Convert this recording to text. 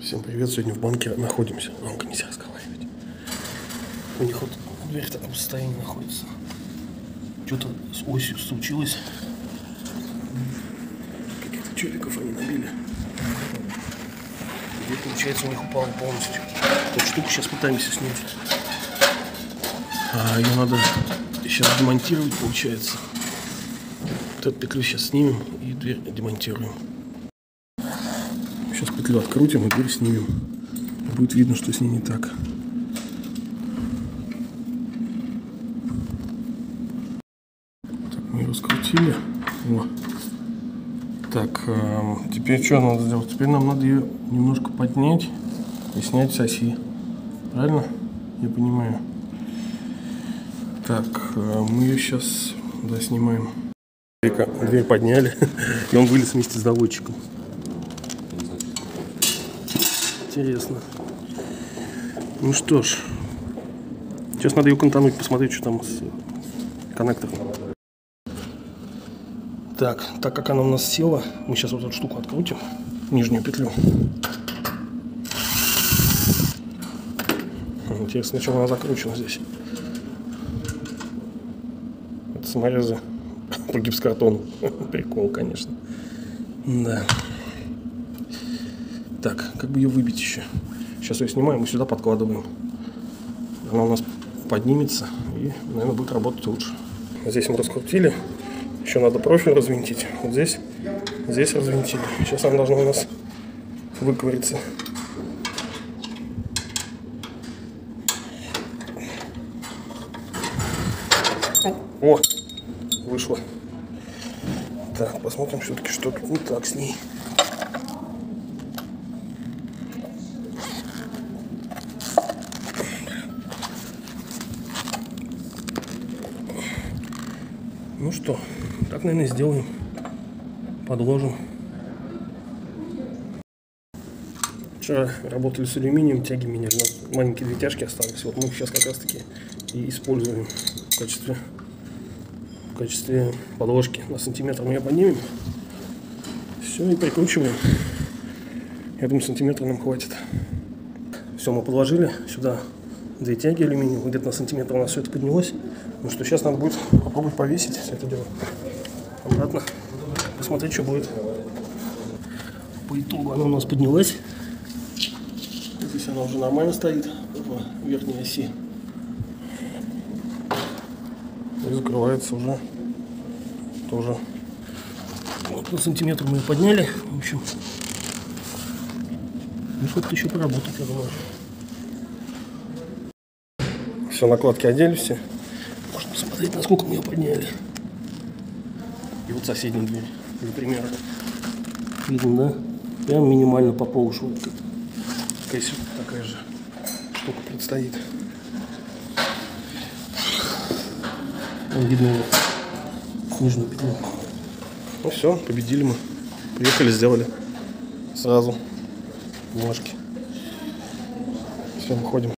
Всем привет, сегодня в банке находимся. Громко нельзя разговаривать. У них вот дверь в таком состоянии находится. Что-то с осью случилось. Каких-то челиков они набили. И получается у них упала полностью. Эту штуку сейчас пытаемся снять. Ее надо сейчас демонтировать, получается. Вот эту петлю сейчас снимем и дверь демонтируем. Сейчас петлю открутим и дверь снимем. Будет видно, что с ней не так. Так, мы ее раскрутили. О. Так, теперь что надо сделать? Теперь нам надо ее немножко поднять и снять с оси. Правильно? Я понимаю. Так, мы ее сейчас снимаем. Дверь подняли, и он вылез вместе с доводчиком. Интересно. Ну что ж, сейчас надо ее кантануть, посмотреть, что там с коннектором. Так как она у нас села, мы сейчас вот эту штуку открутим, нижнюю петлю. Интересно, чем она закручена здесь. Это саморезы по гипсокартону. Прикол, конечно. Да. Так, как бы ее выбить еще? Сейчас ее снимаем и сюда подкладываем. Она у нас поднимется и, наверное, будет работать лучше. Здесь мы раскрутили. Еще надо профиль развинтить. Вот здесь развинтили. Сейчас она должна у нас выковыриться. О! Вышло. Так, посмотрим все-таки, что тут не так с ней. Ну что, так, наверное, сделаем. Подложим. Вчера работали с алюминием, тяги меняли. Маленькие две тяжки остались. Вот мы их сейчас как раз таки и используем в качестве подложки. На сантиметр мы ее поднимем. Все, и прикручиваем. Я думаю, сантиметра нам хватит. Все, мы подложили сюда две тяги алюминиевые. Где-то на сантиметр у нас все это поднялось. Ну что, сейчас надо будет попробовать повесить все это дело обратно, посмотреть, что будет. По итогу она у нас поднялась. Здесь она уже нормально стоит в верхней оси. И закрывается уже тоже. Вот на сантиметр мы ее подняли. В общем, ну сколько-то еще поработать, я думаю. Все, накладки одели все. Можно посмотреть, насколько мы ее подняли. И вот соседнюю дверь, для примера. Видно, да? Прям минимально по полу шел. Такая же штука предстоит. Видно его нижнюю петлю. Ну все, победили мы. Приехали, сделали сразу бумажки. Все, выходим.